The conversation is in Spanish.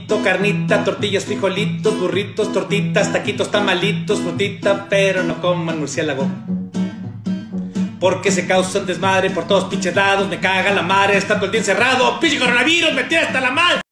pollito, carnita, tortillas, frijolitos, burritos, tortitas, taquitos, tamalitos, frutita, pero no coman murciélago. Porque se causa un desmadre por todos pinches lados, me caga la madre, está todo el día encerrado, pinche coronavirus, me tiene hasta la madre.